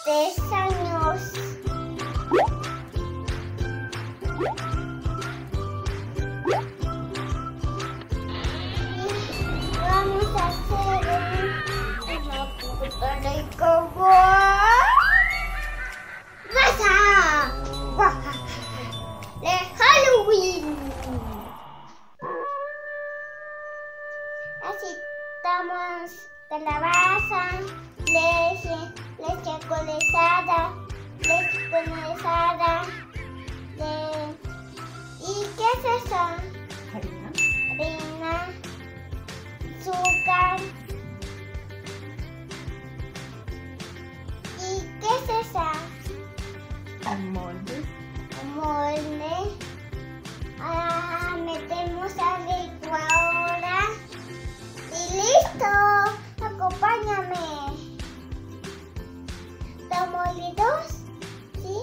3 años. Vamos a hacer una torta de calabaza de Halloween. Necesitamos calabaza, leche condensada, ¿y qué es eso? Harina, azúcar. ¿Y qué es esa? Un molde. Un molde. Metemos al licuadora y listo. Acompáñame. ¿Están molidos? ¿Sí?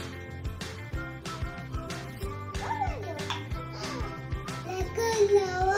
La calabaza.